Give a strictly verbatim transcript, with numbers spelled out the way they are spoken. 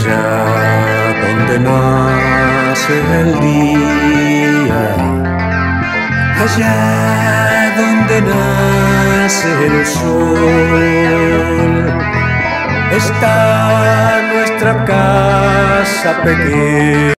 allá donde nace el día, allá donde nace el sol, está nuestra casa pequeña.